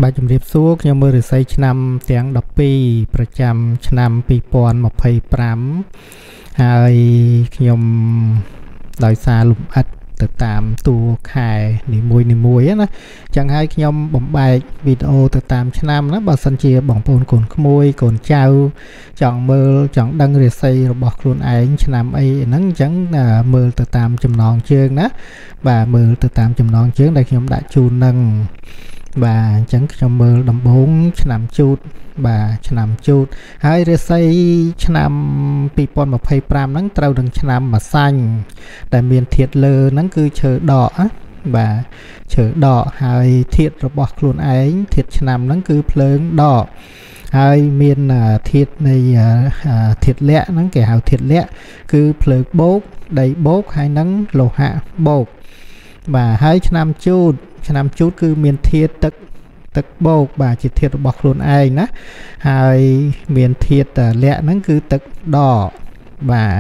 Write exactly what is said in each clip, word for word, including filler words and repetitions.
បាទជំរាបសួរខ្ញុំមើលរិស័យឆ្នាំទាំងដប់ពីរប្រចាំឆ្នាំពីរពាន់ម្ភៃប្រាំហើយខ្ញុំដោយសារលំអិតទៅតាមតួខែនីមួយនីមួយណាចឹងហើយខ្ញុំបំបែកវីដេអូទៅតាមឆ្នាំណាបើសិនជាបងប្អូនកូនក្មួយកូនចៅចង់មើលចង់ដឹងរិស័យរបស់ខ្លួនឯងឆ្នាំអីហ្នឹងអញ្ចឹងមើលទៅតាមចំណងជើងណាបាទមើលទៅតាមចំណងជើងដែលខ្ញុំដាក់ជូននឹងបាទអញ្ចឹងខ្ញុំមើលដំបូងឆ្នាំជូតបាទឆ្នាំជូតហើយរិស័យឆ្នាំពីរពាន់ម្ភៃប្រាំហ្នឹងត្រូវនឹងឆ្នាំម្សាញ់ដែលមានធាតុលើហ្នឹងគឺឈើដកណាបាទឈើដកហើយធាតុរបស់ខ្លួនឯងធាតុឆ្នាំហ្នឹងគឺភ្លើងដកហើយមានធាតុនៃធាតុលក្ខហ្នឹងគេហៅធាតុលក្ខគឺភ្លើងបូកដីបូកហើយនឹងលោហៈបូកបាទហើយឆ្នាំជូតឆ្នាំជូតគឺមានធាតុទឹកទឹកបូកបាទជាធាតុរបស់ខ្លួនឯងណាហើយមានធាតុលក្ខហ្នឹងគឺទឹកដកបាទ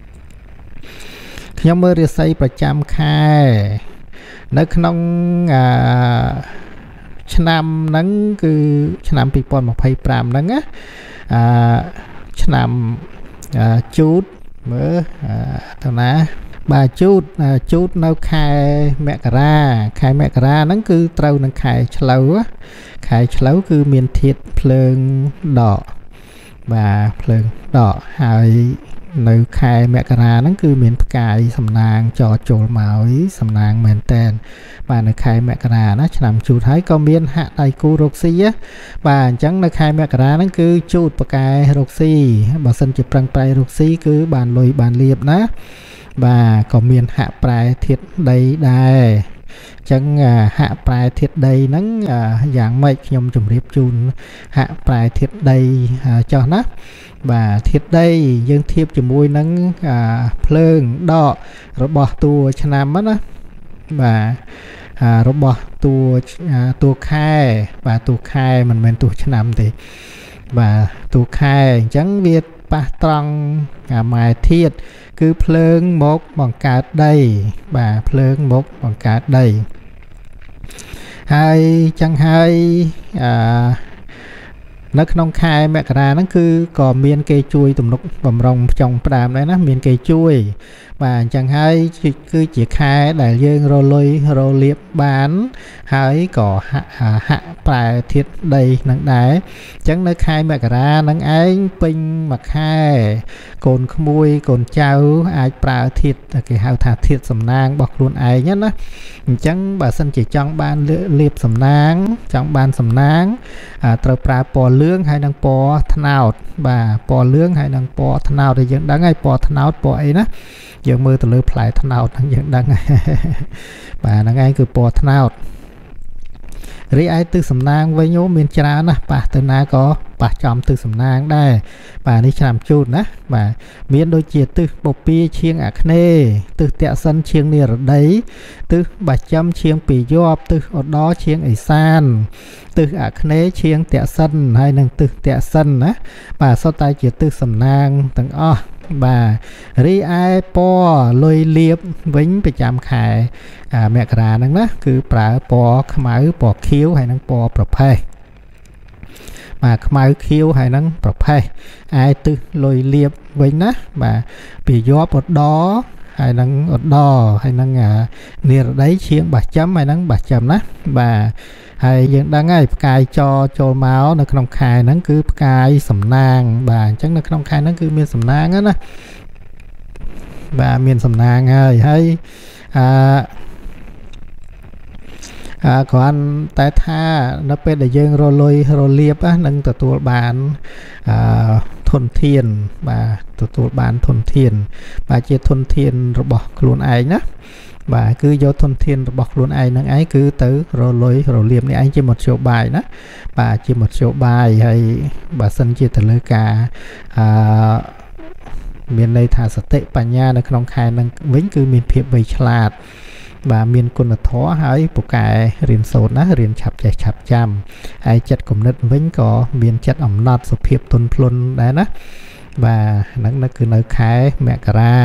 ខ្ញុំមើលរាសីប្រចាំខែនៅក្នុងអាឆ្នាំហ្នឹងគឺឆ្នាំពីរពាន់ម្ភៃប្រាំហ្នឹងណាអាឆ្នាំជូតមើលទៅណាបាទជូតជូតនៅខែមករាខែមករាហ្នឹងគឺត្រូវនឹងខែឆ្លូវខែឆ្លូវគឺមានធាតុភ្លើងដកបាទភ្លើងដកហើយនៅខែមករាហ្នឹងគឺមានផ្កាយសំណាងចចូលមកសំណាងមែនតែនបាទនៅខែមករាណាឆ្នាំជូតហើយក៏មានហាក់ដៃគូរកស៊ីបាទអញ្ចឹងនៅខែមករាហ្នឹងគឺជូតផ្កាយរកស៊ីបើសិនជាប្រឹងប្រែងរកស៊ីគឺបានលុយបានលៀបណាបាទក៏មានហាក់ប្រែធាតុដីដែរអញ្ចឹងហាក់ប្រែធាតុដីហ្នឹងយ៉ាងម៉េចខ្ញុំជម្រាបជូនហាក់ប្រែធាតុដីចុះណាបាទធាតុដីយើងធៀបជាមួយនឹងភ្លើងដករបស់តួឆ្នាំណាបាទរបស់តួតួខែបាទតួខែមិនមែនតួឆ្នាំទេបាទតួខែអញ្ចឹងវាប៉ះត្រង់ម៉ែធាតុគឺភ្លើងមកបង្កើតដីបាទភ្លើងមកបង្កើតដីហើយចឹងហើយអឺនៅក្នុងខែមករាហ្នឹងគឺក៏មានគេជួយទំនុកបំរុងចុងផ្ដើមដែរណាមានគេជួយបាទអញ្ចឹងហើយគឺជាខែដែលយើងរលុយរលៀបបានហើយក៏ហាក់ប្រែធាតុដីនឹងដែរអញ្ចឹងនៅខែមករានឹងឯងពេញមួយខែកូនក្មួយកូនចៅអាចប្រើធាតុគេហៅថាធាតុសំណាងរបស់ខ្លួនឯងណាអញ្ចឹងបើសិនជាចង់បានលៀបសំណាងចង់បានសំណាងត្រូវប្រើពណ៌លឿងហើយនឹងពណ៌ត្នោតបាទពណ៌លឿងហើយនឹងពណ៌ត្នោតដែលយើងដឹងហើយពណ៌ត្នោតពណ៌អីណាយើងមើលទៅលើផ្លែត្នោតហ្នឹងយើងដឹងហើយបាទហ្នឹងឯងគឺពណ៌ត្នោតរីឯទិសសំណាងវិញមានច្រើនណាស់ប៉ះទៅណាក៏ប៉ះចំទិសសំណាងដែរបាទនេះឆ្នាំជូតណាបាទមានដូចជាទិសបពាឈៀងអាគ្នេយ៍ទិសតេសិនឈៀងនិរដីទិសបាចំឈៀងពីយប់ទិសឧត្តរឈៀងឥសានទិសអាគ្នេយ៍ឈៀងតេសិនហើយនឹងទិសតេសិនណាបាទសុទ្ធតែជាទិសសំណាងទាំងអស់បាទរីឯពណ៌លុយលៀបវិញប្រចាំខែមករាហ្នឹងណាគឺប្រើពណ៌ខ្មៅពណ៌ខៀវហើយនឹងពណ៌ប្រផេះបាទខ្មៅខៀវហើយនឹងប្រផេះឯទិសលុយលៀបវិញណាបាទពីយប់ឧត្តរហើយនឹងឧត្តរហើយនឹងនិរដីឈៀងបាចំហើយនឹងបាចំណាបាទហើយយើងដឹងហើយផ្កាយចចូលមកនៅក្នុងខែហ្នឹងគឺផ្កាយសំណាងបាទអញ្ចឹងនៅក្នុងខែហ្នឹងគឺមានសំណាងណាបាទមានសំណាងហើយហើយអឺអើគ្រាន់តែថានៅពេលដែលយើងរលុយរលៀបនឹងទទួលបានអឺធនធានបាទទទួលបានធនធានបាទជាធនធានរបស់ខ្លួនឯងណាបាទគឺយកធនធានរបស់ខ្លួនឯងនឹងឯងគឺទៅរលុយរលៀបនេះឯងជាមធ្យោបាយណាបាទជាមធ្យោបាយហើយបើសិនជាទៅលើការអឺមានន័យថាសតិបញ្ញានៅក្នុងខែនឹងវិញគឺមានភាពវៃឆ្លាតបាទមានគុណធម៌ហើយពូកែរៀនសូត្រណារៀនឆាប់ចេះឆាប់ចាំហើយចិត្តគំនិតវិញក៏មានចិត្តអំណត់សុភាពទន់ភ្លន់ដែរណាបាទហ្នឹងនៅគឺនៅខែមករា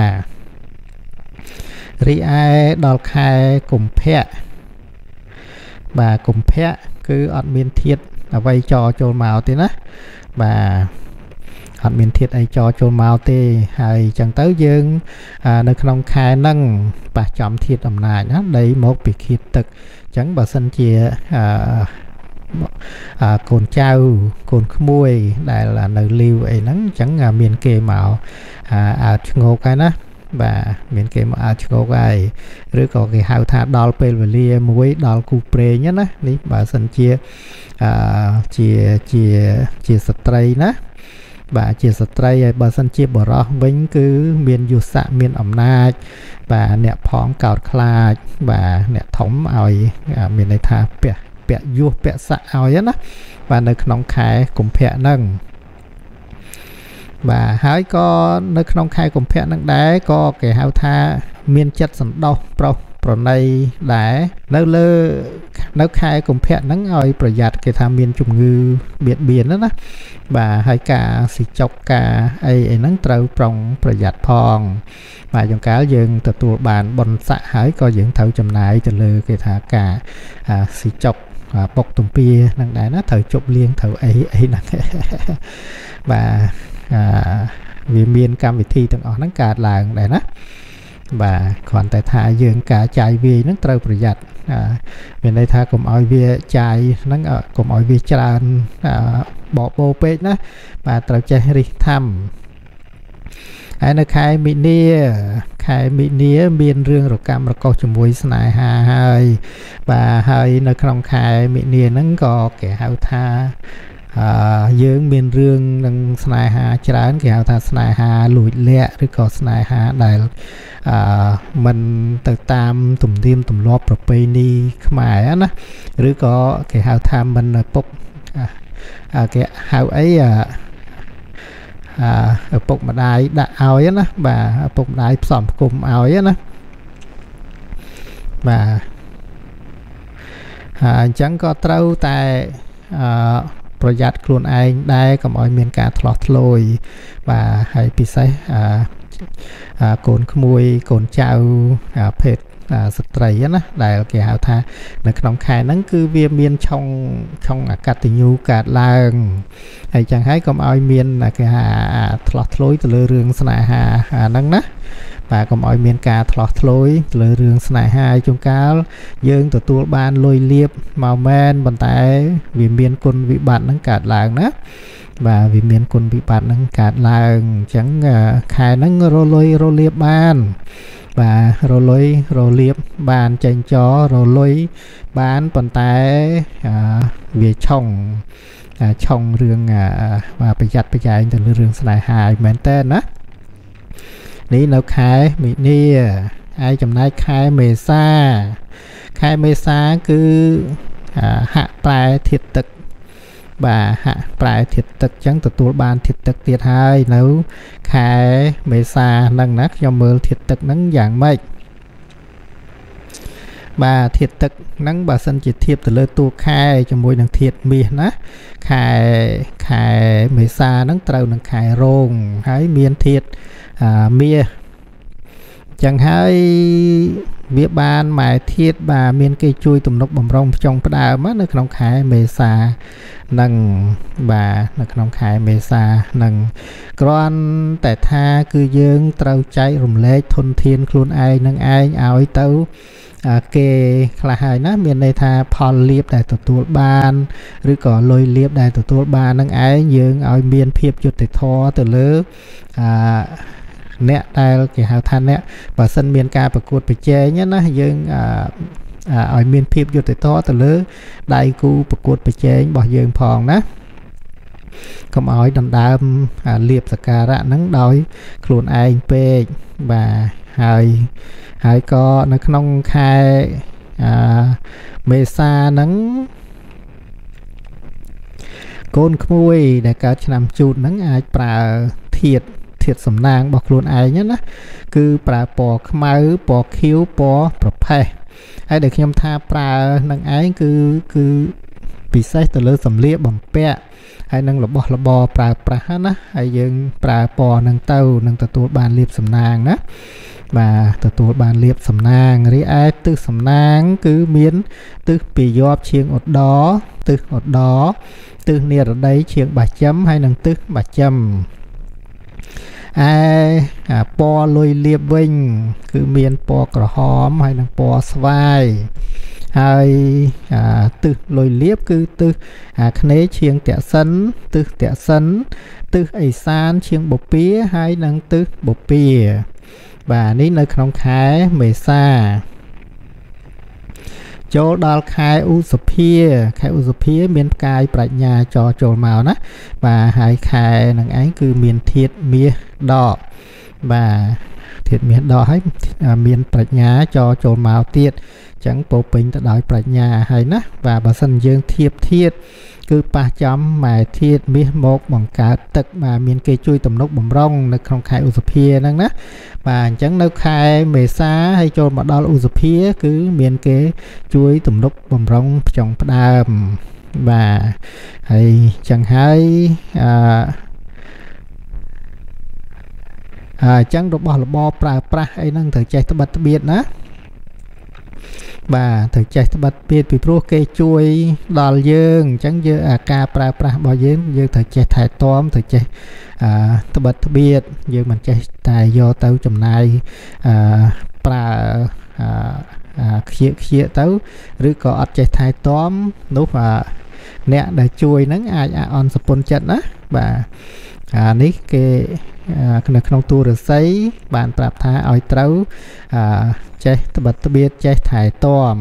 រីឯដល់ខែកុម្ភៈបាទកុម្ភៈគឺគឺអត់មានធាតុអ្វីចរចូលមកទេណាបាទអត់មានធាតុអីចរចូលមកទេហើយអញ្ចឹងទៅយើងនៅក្នុងខែហ្នឹងប៉ះចំធាតុអំណាចណាដីមកពីធាតុទឹកអញ្ចឹងបើសិនជាអឺកូនចៅកូនក្មួយដែលនៅលីវអីហ្នឹងអញ្ចឹងមានគេមកអើឈ្ងោកហើយណាបាទមានគេមកអើឈ្ងោកហើយឬក៏គេហៅថាដល់ពេលវេលាមួយដល់គូព្រេងណានេះបើសិនជាអឺជាជាជាស្ត្រីណាបាទជាស្ត្រីហើយបើសិនជាបរិសុទ្ធវិញគឺមានយុស័កមានអំណាចបាទអ្នកផងកោតខ្លាចបាទអ្នកធំឲ្យមានន័យថាពាក់ពាក់យុសពាក់ស័កឲ្យណាបាទនៅក្នុងខែកុម្ភៈហ្នឹងបាទហើយក៏នៅក្នុងខែកុម្ភៈហ្នឹងដែរក៏គេហៅថាមានចិត្តសន្តោសប្រុសប្រណីដែរនៅលើនៅខែកុម្ភៈហ្នឹងឲ្យប្រយ័ត្នគេថាមានជំងឺបៀតបៀនណាណាបាទហើយការស៊ីចុកការអីអីហ្នឹងត្រូវប្រុងប្រយ័ត្នផងបាទចង្កាលយើងទទួលបានបនស័កហើយក៏យើងត្រូវចំណាយទៅលើគេថាការស៊ីចុកបុកទំពាហ្នឹងដែរណាត្រូវជប់លៀងត្រូវអីអីហ្នឹងបាទវាមានកម្មវិធីទាំងអស់ហ្នឹងកើតឡើងដែរណាបាទគ្រាន់តែថាយើងការចាយវាយហ្នឹងត្រូវប្រយ័ត្នមានន័យថាកុំឲ្យវាចាយហ្នឹងកុំឲ្យវាច្រើនបបោពេកណាបាទត្រូវចេះរិះថាំហើយនៅខែមីនាខែមីនាមានរឿងរកម្មរកុសជាមួយស្នេហាហើយបាទហើយនៅក្នុងខែមីនាហ្នឹងក៏គេហៅថាអឺយើងមានរឿងនឹងស្នេហាច្រើនគេហៅថាស្នេហាលួចលាក់ឬក៏ស្នេហាដែលអឺមិនទៅតាមទំនៀមទម្លាប់ប្រពៃណីខ្មែរណាឬក៏គេហៅថាមិនពុកគេហៅអីអឺឪពុកម្ដាយដាក់ឲ្យណាបាទឪពុកម្ដាយផ្សំផ្គុំឲ្យណាបាទហើយអញ្ចឹងក៏ត្រូវតែអឺប្រយ័ត្នខ្លួនឯងដែរកុំឲ្យមានការធ្លោះធ្លោយបាទហើយពិសេសអាកូនក្មួយកូនចៅភេទស្ត្រីណាដែលគេហៅថានៅក្នុងខែហ្នឹងគឺវាមានឆុងឆុងអកតញ្ញូកើតឡើងហើយចឹងហើយកុំឲ្យមានគេថាធ្លោះធ្លោយទៅលើរឿងស្នេហាហ្នឹងណាបាទកុំឲ្យមានការធ្លោះធ្លោយទៅលើរឿងស្នេហាជួនកាលយើងទទួលបានលុយលៀបមកមែនប៉ុន្តែវាមានគុណវិបត្តិហ្នឹងកើតឡើងណាបាទវាមានគុណវិបត្តិហ្នឹងកើតឡើងអញ្ចឹងខែហ្នឹងរលុយរលៀបបានបាទរលុយរលៀបបានចេញចរលុយបានប៉ុន្តែវាឆុងឆុងរឿងប្រយ័ត្នប្រយែងទៅលើរឿងស្នេហាមែនតើណានេះនៅខែមីនាហើយចំណែកខែមេសាខែមេសាគឺហាក់ប្រែធាតុទឹកបាទហាក់ប្រែធាតុទឹកអញ្ចឹងទទួលបានធាតុទឹកទៀតហើយនៅខែមេសាហ្នឹងណាខ្ញុំមើលធាតុទឹកហ្នឹងយ៉ាងម៉េចបាទធាតុទឹកហ្នឹងបើសិនជាធៀបទៅលើតួខែជាមួយនឹងធាតុមាសណាខែខែមេសាហ្នឹងត្រូវនឹងខែរោងហើយមានធាតុមាសចឹងហើយវាបានម៉ែធាតុបាទមានគេជួយទំនុកបំរុងផ្ចុងផ្ដើមនៅក្នុងខែមេសានឹងបាទនៅក្នុងខែមេសានឹងគ្រាន់តែថាគឺយើងត្រូវចែករំលែកធនធានខ្លួនឯងនឹងឯងឲ្យទៅគេខ្លះហើយណាមានន័យថាផលលាភដែលទទួលបានឬក៏លុយលាភដែលទទួលបាននឹងឯងយើងឲ្យមានភាពយុត្តិធម៌ទៅលើអឺអ្នកដែលគេហៅថាអ្នកបើសិនមានការប្រកួតប្រជែងណាយើងឲ្យមានភាពយុត្តិធម៌ទៅលើដៃគូប្រកួតប្រជែងរបស់យើងផងណាកុំឲ្យដណ្ដើមលាភសក្ការៈហ្នឹងដោយខ្លួនឯងពេកបាទហើយហើយក៏នៅក្នុងខែមេសាហ្នឹងកូនក្មួយដែលកើតឆ្នាំជូតហ្នឹងអាចប្រើធាតុធាតុសំណាងរបស់ខ្លួនឯងណាគឺប្រើពណ៌ខ្មៅពណ៌ខៀវពណ៌ប្រផេះហើយដែលខ្ញុំថាប្រើនឹងឯងគឺគឺពិសេសទៅលើសម្លៀកបំពាក់ហើយនឹងរបស់របរប្រើប្រាស់ណាហើយយើងប្រើពណ៌នឹងទៅនឹងទទួលបានលាភសំណាងណាបាទទទួលបានលៀបសំណាងរីឯទិសសំណាងគឺមានទិសពីយប់ឈៀងឧត្តរទិសឧត្តរទិសនិរដីឈៀងបាចឹមហើយនិងទិសបាចឹមឯពណ៌លុយលៀបវិញគឺមានពណ៌ក្រហមហើយនិងពណ៌ស្វាយហើយទិសលុយលៀបគឺទិសអាគ្នេយ៍ឈៀងតសិនទិសតសិនទិសឦសានឈៀងបូព៌ាហើយនិងទិសបូព៌ាបាទនេះនៅក្នុងខែមេសាចូលដល់ខែឧសភាខែឧសភាមានផ្កាយប្រាជ្ញាចចូលមកណាបាទហើយខែនឹងឯងគឺមានធាតុមាសដកបាទធាតុមាសដកហើយមានប្រាជ្ញាចចូលមកទៀតអញ្ចឹងពោពេញទៅដោយប្រាជ្ញាហើយណាបាទបើសិនយើងធៀបធាតុគឺប៉ះចំម៉ែធាតុមាសមកបង្កើតទឹកបាទមានគេជួយទំនុកបំរុងនៅក្នុងខែឧសភាហ្នឹងណាបាទអញ្ចឹងនៅខែមេសាហើយចូលមកដល់ឧសភាគឺមានគេជួយទំនុកបំរុងខ្ចុងផ្ដើមបាទហើយអញ្ចឹងហើយអឺអញ្ចឹងរបស់របរប្រើប្រាស់អីហ្នឹងត្រូវចេះត្បិតត្បៀតណាបាទត្រូវចេះត្បិតពីពីព្រោះគេជួយដល់យើងអញ្ចឹងយើងអាការប្រើប្រាស់របស់យើងយើងត្រូវចេះថែទាំត្រូវចេះអឺត្បិតត្បៀតយើងមិនចេះតែយកទៅចំណាយអឺប្រើអឺខ្ជិលខ្ជិលទៅឬក៏អត់ចេះថែទាំនោះអ្នកដែលជួយហ្នឹងអាចអន់សពុនចិត្តណាបាទអានេះគេនៅក្នុងទូរស័យបានប្រាប់ថាឲ្យត្រូវអឺចេះត្បិតត្បៀតចេះថែទាំ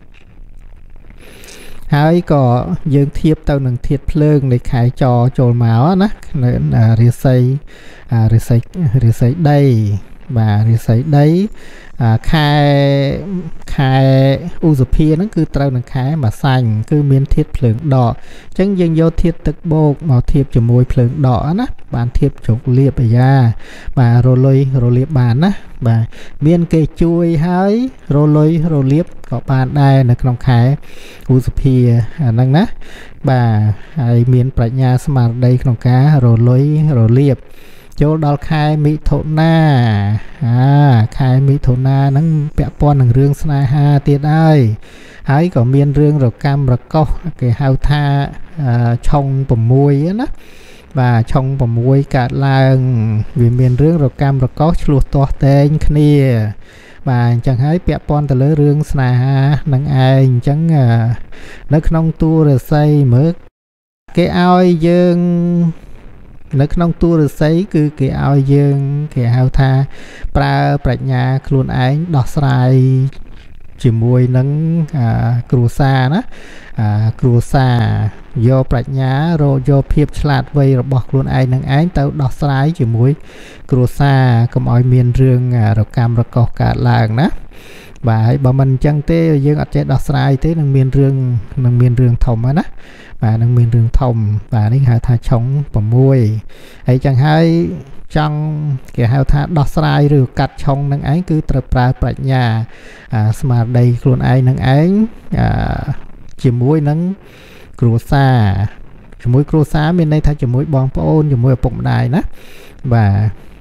ហើយក៏យើងធៀបទៅនឹងធាតុភ្លើងនៃខែចចូលមកណានៅរាសីរាសីរាសីដីបាទរាសីដីខែខែឧសភាហ្នឹងគឺត្រូវនឹងខែម្សាញ់គឺមានធាតុភ្លើងដកអញ្ចឹងយើងយកធាតុទឹកបូកមកធៀបជាមួយភ្លើងដកណាបានធៀបជោគលាបអាយ៉ាបាទរលុយរលាបបានណាបាទមានគេជួយហើយរលុយរលាបក៏បានដែរនៅក្នុងខែឧសភាអាហ្នឹងណាបាទហើយមានប្រាជ្ញាស្មារតីក្នុងការរលុយរលាបចូលដល់ខែមិថុនាអាខែមិថុនាហ្នឹងពាក់ព័ន្ធនឹងរឿងស្នេហាទៀតហើយហើយក៏មានរឿងរកម្មរកុសគេហៅថាឆុង6ណាបាទឆុង6កើតឡើងវាមានរឿងរកម្មរកុសឆ្លោះទាស់តែងគ្នាបាទអញ្ចឹងហើយពាក់ព័ន្ធទៅលើរឿងស្នេហានឹងឯងអញ្ចឹងនៅក្នុងទូរស័យមើលគេឲ្យយើងនៅក្នុងទូរស័យគឺគេឲ្យយើងគេហៅថាប្រើប្រាជ្ញាខ្លួនឯងដោះស្រាយជាមួយនឹងគ្រួសារណាគ្រួសារយកប្រាជ្ញារកយកភាពឆ្លាតវៃរបស់ខ្លួនឯងនឹងឯងទៅដោះស្រាយជាមួយគ្រួសារកុំឲ្យមានរឿងរកម្មរកុសកើតឡើងណាបាទហើយបើមិនអញ្ចឹងទេយើងអត់ចេះដោះស្រាយទេនឹងមានរឿងនឹងមានរឿងធំហ្នឹងណាបាទនឹងមានរឿងធំបាទនេះហៅថាឆុង6ហើយចឹងហើយចង់គេហៅថាដោះស្រាយឬកាត់ឆុងនឹងឯងគឺត្រូវប្រើប្រាជ្ញាស្មារតីខ្លួនឯងនឹងឯងជាមួយនឹងគ្រួសារជាមួយគ្រួសារមានន័យថាជាមួយបងប្អូនជាមួយឪពុកម្ដាយណាបាទ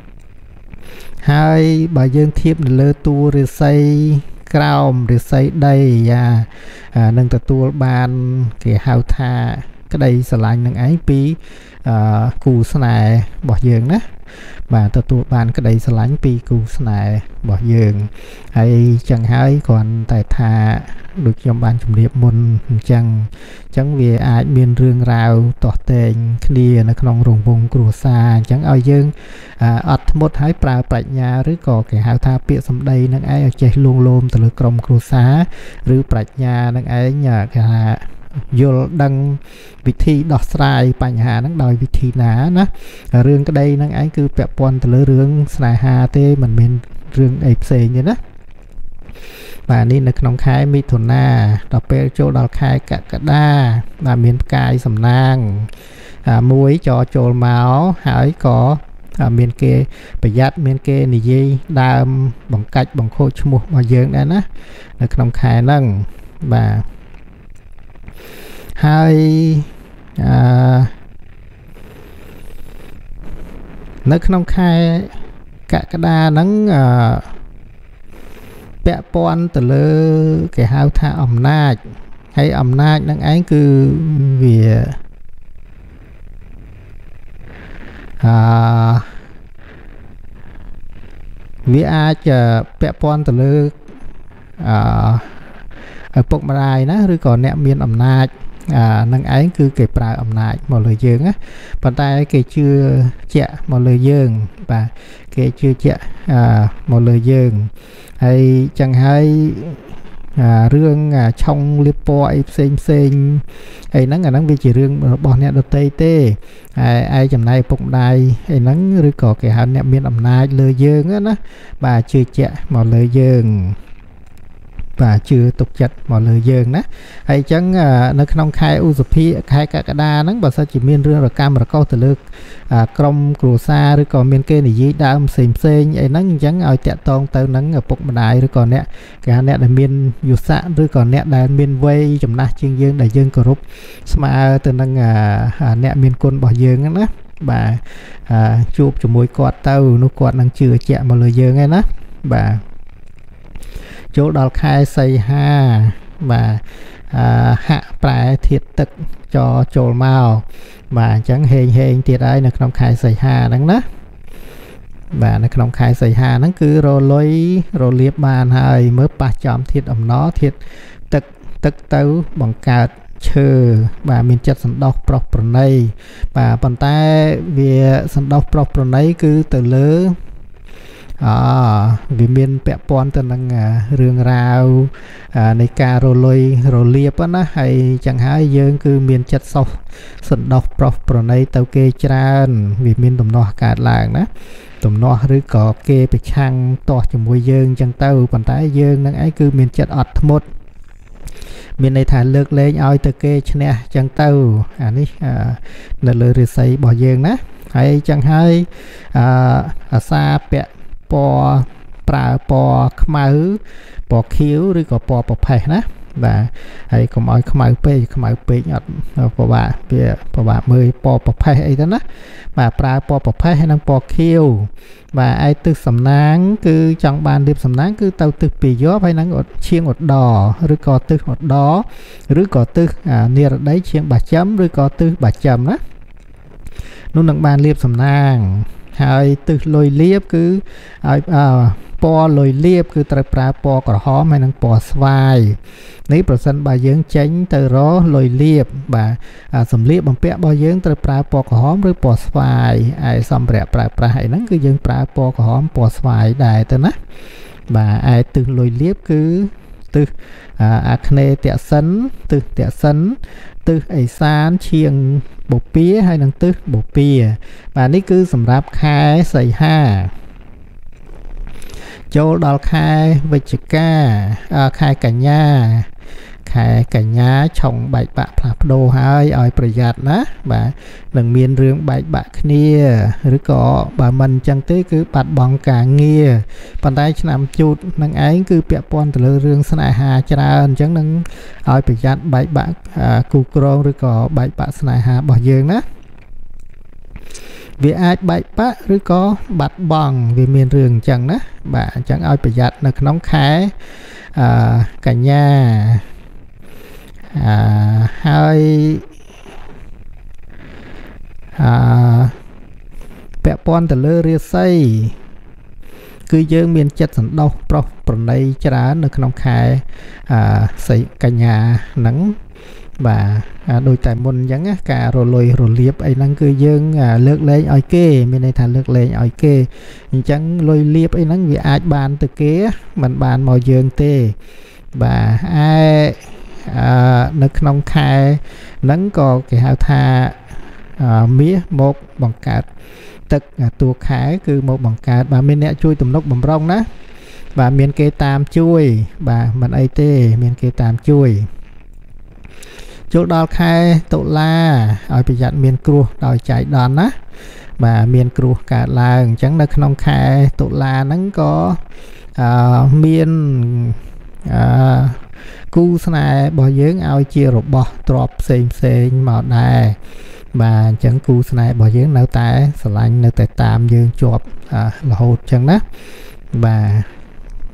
ហើយបើយើងធៀបនៅលើតួរាសីក្រោមរាសីដីយ៉ានឹងទទួលបានគេហៅថាក្តីស្រឡាញ់នឹងឯងពីគូស្នេហ៍របស់យើងណាបាទទទួលបានក្តីស្រឡាញ់ពីគូស្នេហ៍របស់យើងហើយចឹងហើយគ្រាន់តែថាដូចខ្ញុំបានជម្រាបមុនអញ្ចឹងអញ្ចឹងវាអាចមានរឿងរ៉ាវទាស់ទែងគ្នានៅក្នុងរង្វង់គ្រួសារអញ្ចឹងឲ្យយើងអត់ធ្មត់ឲ្យប្រើប្រាជ្ញាឬក៏គេហៅថាពាក្យសម្ដីនឹងឯងឲ្យចេះលួងលោមទៅលើក្រុមគ្រួសារឬប្រាជ្ញានឹងឯងគេថាយល់ដឹងវិធីដោះស្រាយបញ្ហាហ្នឹងដោយវិធីណាណារឿងក្តីហ្នឹងឯងគឺពាក់ព័ន្ធទៅលើរឿងស្នេហាទេមិនមែនរឿងអីផ្សេងទេណាបាទនេះនៅក្នុងខែមិថុនាដល់ពេលចូលដល់ខែកក្កដាបាទមានផ្កាយសំណាងមួយចចូលមកហើយក៏មានគេប្រយ័ត្នមានគេនិយាយដើមបង្កាច់បង្ខូចឈ្មោះរបស់យើងដែរណានៅក្នុងខែហ្នឹងបាទហើយអឺនៅក្នុងខែកក្កដាហ្នឹងអឺពាក់ព័ន្ធទៅលើគេហៅថាអំណាចហើយអំណាចនឹងឯងគឺវាអឺវាអាចពាក់ព័ន្ធទៅលើអឺឪពុកម្ដាយណាឬក៏អ្នកមានអំណាចអានឹងឯងគឺគេប្រើអំណាចមកលើយើងណាប៉ុន្តែគេជឿជាក់មកលើយើងបាទគេជឿជាក់អាមកលើយើងហើយចឹងហើយរឿងឆុងលៀបពណ៌អីផ្សេងផ្សេងអីហ្នឹងអាហ្នឹងវាជារឿងរបស់អ្នកដទៃទេហើយឯចំណែកឪពុកម្ដាយអីហ្នឹងឬក៏គេហៅអ្នកមានអំណាចលើយើងណាបាទជឿជាក់មកលើយើងបាទជឿទុកចិត្តមកលើយើងណាហើយអញ្ចឹងនៅក្នុងខែឧសភាខែកក្កដាហ្នឹងបើសិនជាមានរឿងរកម្មរកុសទៅលើក្រុមគ្រួសារឬក៏មានគេនិយាយដើមផ្សេងផ្សេងអីហ្នឹងអញ្ចឹងឲ្យតាក់ទងទៅនឹងឪពុកម្ដាយឬក៏អ្នកគេហៅអ្នកដែលមានយុស័ក្តិឬក៏អ្នកដែលមានវ័យចំណាស់ជាងយើងដែលយើងគោរពស្មើទៅនឹងអ្នកមានគុណរបស់យើងហ្នឹងណាបាទជួបជាមួយគាត់ទៅនោះគាត់នឹងជឿជាក់មកលើយើងហ្នឹងណាបាទចូលដល់ខែសីហាបាទអឺហាក់ប្រែធាតុទឹកចចូលមកបាទអញ្ចឹងហេងហេងទៀតហើយនៅក្នុងខែសីហាហ្នឹងណាបាទនៅក្នុងខែសីហាហ្នឹងគឺរលុយរលាបបានហើយមើលប៉ះចំធាតុអំណរធាតុទឹកទឹកទៅបង្កើតឈើបាទមានចិត្តសន្តោសប្រុសប្រណីបាទប៉ុន្តែវាសន្តោសប្រុសប្រណីគឺទៅលើអវាមានពាក់ព័ន្ធទៅនឹងរឿងរ៉ាវនៃការរលុយរលាបណាហើយចឹងហើយយើងគឺមានចិត្តសោសសន្តោសប្រុសប្រណីទៅគេច្រើនវាមានទំនាស់កើតឡើងណាទំនាស់ឬក៏គេប្រឆាំងទាស់ជាមួយយើងចឹងទៅប៉ុន្តែយើងនឹងឯងគឺមានចិត្តអត់ធ្មត់មានន័យថាលើកលែងឲ្យទៅគេឈ្នះចឹងទៅអានេះនៅលើរាសីរបស់យើងណាហើយចឹងហើយអអាសាពាក់ពណ៌ប្រើពណ៌ខ្មៅពណ៌ខៀវឬក៏ពណ៌ប្រផេះណាបាទហើយកុំឲ្យខ្មៅពេកខ្មៅពេកអត់ពិបាកវាពិបាកមើលពណ៌ប្រផេះអីទៅណាបាទប្រើពណ៌ប្រផេះហើយនិងពណ៌ខៀវបាទឯទិសសំណាងគឺចង់បានរៀបសំណាងគឺទៅទិសពីយប់ហើយនឹងឈៀងឧត្តរឬក៏ទិសឧត្តរឬក៏ទិសនិរដីឈៀងបាចំឬក៏ទិសបាចំណានោះនឹងបានរៀបសំណាងហើយទិសលុយលៀបគឺឲ្យពណ៌លុយលៀបគឺត្រូវប្រើពណ៌ក្រហមហើយនិងពណ៌ស្វាយនេះប្រសិនបើយើងចេញទៅរកលុយលៀបបាទសម្លៀកបំពាក់របស់យើងត្រូវប្រើពណ៌ក្រហមឬពណ៌ស្វាយឯសម្ភារៈប្រើប្រាស់អីហ្នឹងគឺយើងប្រើពណ៌ក្រហមពណ៌ស្វាយដែរទៅណាបាទឯទិសលុយលៀបគឺទិសអាគ្នេយ៍តសិនទិសតសិនទិសឦសានឈៀងបូព៌ាហើយនឹងទិសបូព៌ាបាទនេះគឺសម្រាប់ខែសីហាចូលដល់ខែវិច្ឆិកាខែកញ្ញាខែកញ្ញាឆុងបែកបាក់ផ្លាស់ប្ដូរហើយឲ្យប្រយ័ត្នណាបាទនឹងមានរឿងបែកបាក់គ្នាឬក៏បើមិនអញ្ចឹងទេគឺបាត់បង់ការងារប៉ុន្តែឆ្នាំជូតនឹងឯងគឺពាក់ព័ន្ធទៅលើរឿងស្នេហាច្រើនអញ្ចឹងនឹងឲ្យប្រយ័ត្នបែកបាក់គូក្រងឬក៏បែកបាក់ស្នេហារបស់យើងណាវាអាចបែកបាក់ឬក៏បាត់បង់វាមានរឿងអញ្ចឹងណាបាទអញ្ចឹងឲ្យប្រយ័ត្ននៅក្នុងខែអឺកញ្ញាអឺហើយអឺពាក់ព័ន្ធទៅលើរាសីគឺយើងមានចិត្តសន្តោសប្រុសប្រណីច្រើននៅក្នុងខែអឺសីកញ្ញាហ្នឹងបាទដូចតែមុនអញ្ចឹងការរលុយរលាបអីហ្នឹងគឺយើងលើកលែងឲ្យគេមានន័យថាលើកលែងឲ្យគេអញ្ចឹងលុយលាបអីហ្នឹងវាអាចបានទៅគេមិនបានមកយើងទេបាទឯអឺនៅក្នុងខែហ្នឹងក៏គេហៅថាមាសមកបង្កើតទឹកតួខែគឺមកបង្កើតបាទមានអ្នកជួយទំនុកបំរុងណាបាទមានគេតាមជួយបាទមិនអីទេមានគេតាមជួយចូលដល់ខែតុលាឲ្យប្រយ័ត្នមានគ្រោះដោយចៃដន្យណាបាទមានគ្រោះកើតឡើងអញ្ចឹងនៅក្នុងខែតុលាហ្នឹងក៏អឺមានអឺគូស្នេហ៍របស់យើងឲ្យជារបស់ទ្រព្យផ្សេងផ្សេងមកដែរបាទអញ្ចឹងគូស្នេហ៍របស់យើងនៅតែស្រឡាញ់នៅតែតាមយើងជាប់រហូតអញ្ចឹងណាបាទ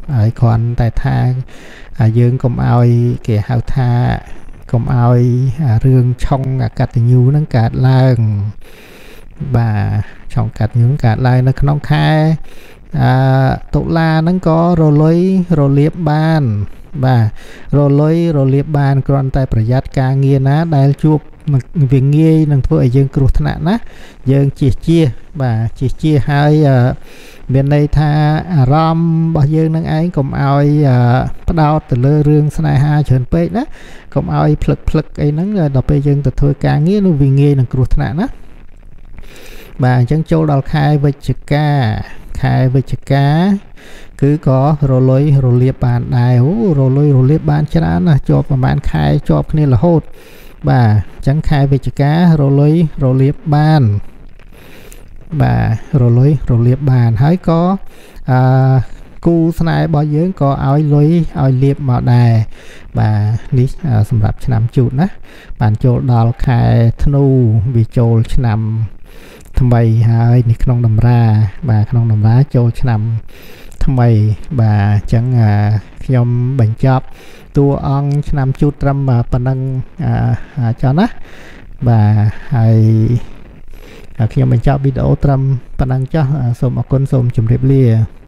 ហើយគ្រាន់តែថាយើងកុំឲ្យគេហៅថាកុំឲ្យរឿងឆុងអកតញ្ញូនឹងកើតឡើងបាទឆុងអកតញ្ញូកើតឡើងនៅក្នុងខែអឺតុលាហ្នឹងក៏រលុយរលាបបានបាទរលុយរលាបបានគ្រាន់តែប្រយ័ត្នការងារណាដែលជួបវាងាយនឹងធ្វើឲ្យយើងគ្រោះថ្នាក់ណាយើងជៀសជៀសបាទជៀសជៀសហើយមានន័យថាអារម្មណ៍របស់យើងនឹងឯងកុំឲ្យផ្ដោតទៅលើរឿងស្នេហាច្រើនពេកណាកុំឲ្យភ្លឹកភ្លឹកអីហ្នឹងដល់ពេលយើងទៅធ្វើការងារនោះវាងាយនឹងគ្រោះថ្នាក់ណាបាទអញ្ចឹងចូលដល់ខែវិច្ឆិកាខែវិច្ឆិកាគឺក៏រលុយរលាបបានដែរអូរលុយរលាបបានច្រើនណាស់ជាប់ប្រហែលខែជាប់គ្នារហូតបាទអញ្ចឹងខែវិច្ឆិការលុយរលាបបានបាទរលុយរលាបបានហើយក៏អឺគូស្នេហ៍របស់យើងក៏ឲ្យលុយឲ្យលាបមកដែរបាទនេះសម្រាប់ឆ្នាំជូតណាបានចូលដល់ខែធ្នូវាចូលឆ្នាំថ្មីហើយនេះក្នុងតម្រាបាទក្នុងតម្រាចូលឆ្នាំថ្មីបាទអញ្ចឹងខ្ញុំបញ្ចប់តួអង្គឆ្នាំជូតត្រឹមប៉ុណ្ណឹងចុះណាបាទហើយខ្ញុំបញ្ចប់វីដេអូត្រឹមប៉ុណ្ណឹងចុះសូមអរគុណសូមជម្រាបលា